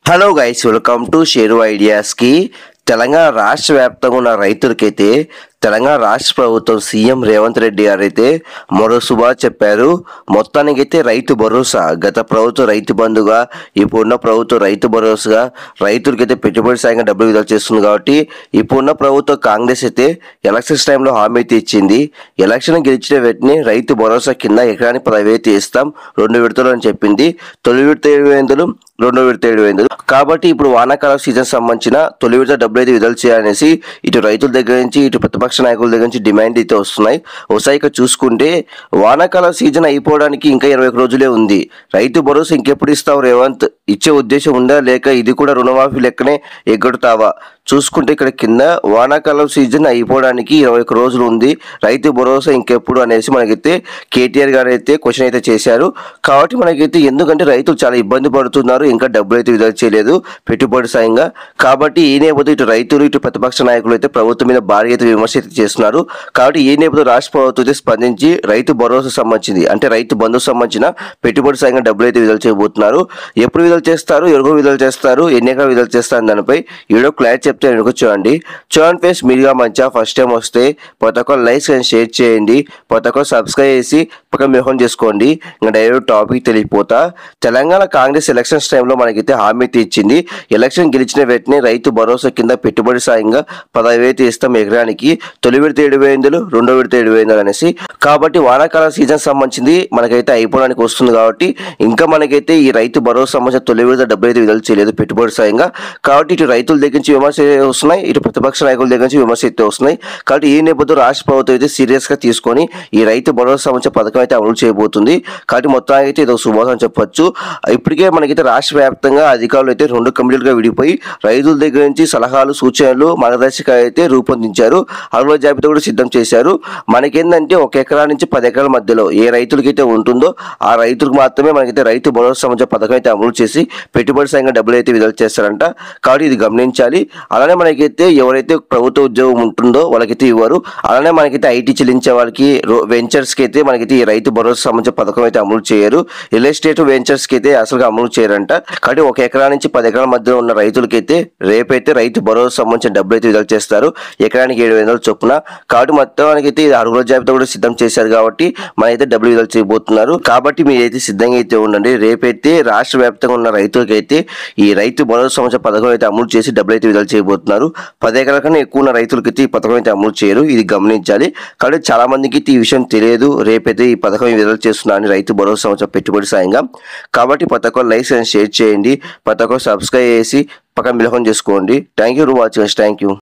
Hello guys, welcome to share ఐడియాస్కి. తెలంగాణ రాష్ట్ర వ్యాప్తంగా ఉన్న రైతులకైతే తెలంగాణ రాష్ట్ర ప్రభుత్వం సీఎం రేవంత్ రెడ్డి గారు అయితే మరో శుభాలు చెప్పారు. మొత్తానికైతే రైతు భరోసా, గత ప్రభుత్వం రైతు బంధుగా, ఇప్పుడున్న ప్రభుత్వం రైతు భరోసాగా రైతులకైతే పెట్టుబడి సాయంగా డబ్బులు విడుదల చేస్తుంది. కాబట్టి ఇప్పుడున్న ప్రభుత్వం కాంగ్రెస్ అయితే ఎలక్షన్స్ టైంలో హామీ అయితే ఇచ్చింది. ఎలక్షన్ గెలిచిన వెంటనే రైతు భరోసా కింద ఎకరానికి 10,000 ఇస్తాం, 2 విడతలు అని చెప్పింది. తొలి విడత 7,500, రెండో విడత 7,500. కాబట్టి ఇప్పుడు వానాకాలం సీజన్ సంబంధించిన తొలి విడత డబ్బులు అయితే విడుదల చేయాలనేసి ఇటు రైతుల దగ్గర నుంచి ఇటు ప్రతిపక్ష నాయకుల దగ్గర నుంచి డిమాండ్ అయితే వస్తున్నాయి. ఒకసారి ఇక్కడ చూసుకుంటే వానాకాలం సీజన్ అయిపోవడానికి ఇంకా 21 రోజులే ఉంది. రైతు భరోసా ఇంకెప్పుడు ఇస్తావు రేవంత్? ఇచ్చే ఉద్దేశం ఉందా, లేక ఇది కూడా రుణమాఫీ లెక్కనే ఎగ్గొడతావా? చూసుకుంటే ఇక్కడ కింద వానాకాలం సీజన్ అయిపోవడానికి 21 రోజులు ఉంది, రైతు భరోసా ఇంకెప్పుడు అనేసి మనకైతే కేటీఆర్ గారు అయితే క్వశ్చన్ అయితే చేశారు. కాబట్టి మనకైతే ఎందుకంటే రైతులు చాలా ఇబ్బంది పడుతున్నారు, ఇంకా డబ్బులు అయితే విడుదల చేయలేదు పెట్టుబడి సాయంగా. కాబట్టి ఈ నేపథ్యంలో ఇటు రైతులు ఇటు ప్రతిపక్ష నాయకులు అయితే ప్రభుత్వం మీద భారీ అయితే విమర్శ అయితే చేస్తున్నారు. కాబట్టి ఈ నేపథ్యంలో రాష్ట్ర ప్రభుత్వం అయితే స్పందించి రైతు భరోసా సంబంధించింది అంటే రైతు బంధుకు సంబంధించిన పెట్టుబడి సాయంగా డబ్బులు అయితే విడుదల చేయబోతున్నారు. ఎప్పుడు విడుదల చేస్తారు, ఎవరు విడుదల చేస్తారు, ఎన్ని ఎకరాలు విడుదల చేస్తారు దానిపై వీడియో క్లారిటీ చెప్తే చూడండి. ఫ్రెండ్స్, మీరుగా మంచిగా ఫస్ట్ టైం వస్తే ప్రతి ఒక్కరు లైక్ అండ్ షేర్ చేయండి, ప్రతి ఒక్కరు సబ్స్క్రైబ్ చేసి పక్కన మెహోన్ చేసుకోండి. ఇంకా డైరెక్ట్ టాపిక్ తెలియపోతా. తెలంగాణ కాంగ్రెస్ ఎలక్షన్స్ టైంలో మనకైతే హామీ ఇచ్చింది. ఎలక్షన్ గెలిచిన వెంటనే రైతు భరోసా కింద పెట్టుబడి సాయంగా 10,000 ఇస్తాం ఎకరానికి, తొలి విడత 7,500, రెండో విడత 7,500 అనేసి. కాబట్టి వానాకాల సీజన్ సంబంధించింది మనకైతే అయిపోవడానికి వస్తుంది. కాబట్టి ఇంకా మనకైతే ఈ రైతు భరోసా సంబంధించిన తొలి విడత డబ్బులు అయితే విడుదల చేయలేదు పెట్టుబడి సాయంగా. కాబట్టి ఇటు రైతుల దగ్గర నుంచి విమర్శ వస్తున్నాయి, ఇటు ప్రతిపక్ష నాయకుల దగ్గర నుంచి విమర్శ అయితే వస్తున్నాయి. కాబట్టి ఈ నేపథ్యంలో రాష్ట్ర ప్రభుత్వం అయితే సీరియస్ గా తీసుకొని ఈ రైతు భరోసా సంబంధించిన పథకం అయితే అమలు చేయబోతుంది. కాబట్టి మొత్తానికి అయితే ఇది ఒక శుభాసం చెప్పొచ్చు. ఇప్పటికే మనకైతే రాష్ట్ర వ్యాప్తంగా అధికారులు అయితే 2 కమిటీలుగా విడిపోయి రైతుల దగ్గర నుంచి సలహాలు, సూచనలు, మార్గదర్శకాలు అయితే రూపొందించారు. అర్హుల జాబితా కూడా సిద్ధం చేశారు. మనకేంటంటే 1 ఎకరా నుంచి 10 ఎకరాల మధ్యలో ఏ రైతులకైతే ఉంటుందో ఆ రైతులకు మాత్రమే మనకైతే రైతు భరోసా సంబంధించిన పథకం అయితే అమలు చేసి పెట్టుబడి సాయంగా డబ్బులు అయితే విడుదల చేస్తారంట. కాబట్టి ఇది గమనించాలి. అలానే మనకైతే ఎవరైతే ప్రభుత్వ ఉద్యోగం ఉంటుందో వాళ్ళకైతే ఇవ్వరు. అలానే మనకైతే ఐటీ చెల్లించే వాళ్ళకి, వెంచర్స్కి అయితే మనకైతే ఈ రైతు భరోసా సంబంధించిన పథకం అయితే అమలు చేయరు. రియల్ ఎస్టేట్ వెంచర్స్కి అయితే అసలు అమలు చేయరంట. కాబట్టి 1 ఎకరా నుంచి 10 ఎకరాల మధ్యలో ఉన్న రైతులకైతే రేపైతే రైతు భరోసా సంబంధించిన డబ్బులు అయితే విడుదల చేస్తారు, ఎకరానికి 7,500 చొప్పున. కాబట్టి మొత్తానికి అయితే అర్హుల జాబితా కూడా సిద్ధం చేశారు. కాబట్టి మనైతే డబ్బులు విడుదల చేయబోతున్నారు. కాబట్టి మీరైతే సిద్ధంగా అయితే ఉండండి. రేపైతే రాష్ట్ర వ్యాప్తంగా ఉన్న రైతులకైతే ఈ రైతు భరోసా సంబంధించిన పథకం అయితే అమలు చేసి డబ్బులు అయితే విడుదల చేయబోతున్నారు. 10 ఎకరాల కన్నా ఎక్కువ ఉన్న రైతులకైతే ఈ పథకం అయితే అమలు చేయరు, ఇది గమనించాలి. కాబట్టి చాలా మందికి అయితే ఈ విషయం తెలియదు, రేపైతే ఈ పథకం విడుదల చేస్తున్నారని రైతు భరోసా సంబంధించిన పెట్టుబడి సాయంగా. కాబట్టి ప్రతి ఒక్కరు లైక్ అండ్ షేర్ చేయండి, ప్రతి ఒక్కరు సబ్స్క్రైబ్ చేసి పక్కన బిల్హోన్ చేసుకోండి. Thank you for watching. Thank you.